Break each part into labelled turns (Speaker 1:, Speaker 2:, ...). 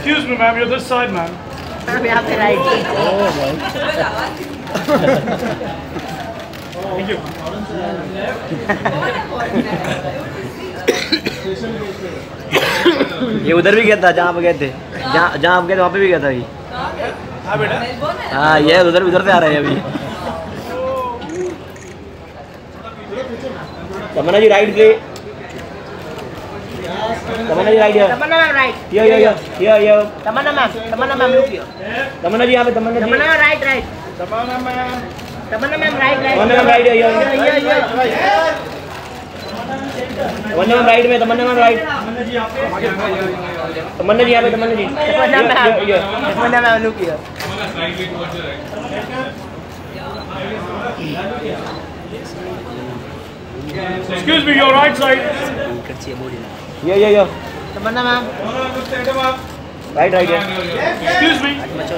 Speaker 1: Excuse me, ma'am. You're this side, ma'am.
Speaker 2: हम यहाँ पे राइट।
Speaker 1: Thank you.
Speaker 3: ये उधर भी गया था जहाँ आप गए थे, जहाँ आप गए थे वहाँ पे भी गया था ये।
Speaker 1: हाँ बेटा।
Speaker 3: हाँ ये उधर से आ रहे हैं अभी। तमन्ना जी राइट से। Tamannaah ji right.
Speaker 2: Tamannaah ma'am right.
Speaker 3: ये
Speaker 2: Tamannaah ma'am look here.
Speaker 3: Tamannaah ji यहाँ पे। Tamannaah ji.
Speaker 2: Tamannaah right right.
Speaker 1: Tamannah ma'am.
Speaker 2: Tamannaah ma'am right right.
Speaker 3: Tamannaah ma'am right. Tamannaah ma'am right में। Tamannaah ma'am right. तमन्ना जी यहाँ पे। Tamannaah ji.
Speaker 2: Tamannaah ma'am look here.
Speaker 1: Excuse me, your right side.
Speaker 3: ये
Speaker 2: तमन्ना मैम
Speaker 3: राइट राइट है।
Speaker 1: Excuse me.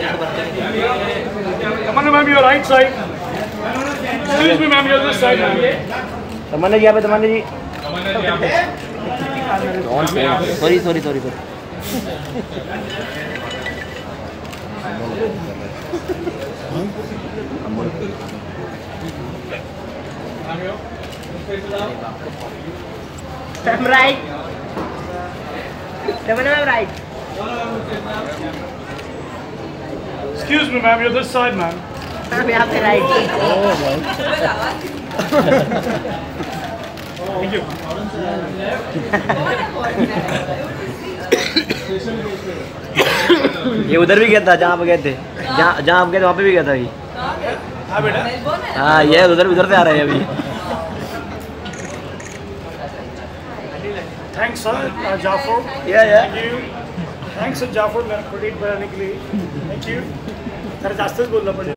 Speaker 1: Tamannah ma'am, your right side. Excuse me, ma'am. You're this side, ma'am.
Speaker 3: Tamannaah ji यहाँ पे। Tamannaah ji. Sorry.
Speaker 2: Ma'am right. Tamannaah ma'am right.
Speaker 1: Excuse me, ma'am. You're this side, ma'am.
Speaker 2: हम यहाँ पे right.
Speaker 1: Thank you.
Speaker 3: ये उधर भी गया था जहाँ आप गए थे, जहाँ आप गए थे वहाँ पे भी गया था ये।
Speaker 1: हाँ बेटा।
Speaker 3: हाँ ये उधर से आ रहे हैं अभी।
Speaker 1: Thanks, sir. Jafar.
Speaker 3: Yeah.
Speaker 1: Thank you. Thanks, sir. Jafar. मेरा क्रेडिट बनाने के लिए. Thank you. जरा जास्तच बोलना पड़ेगा.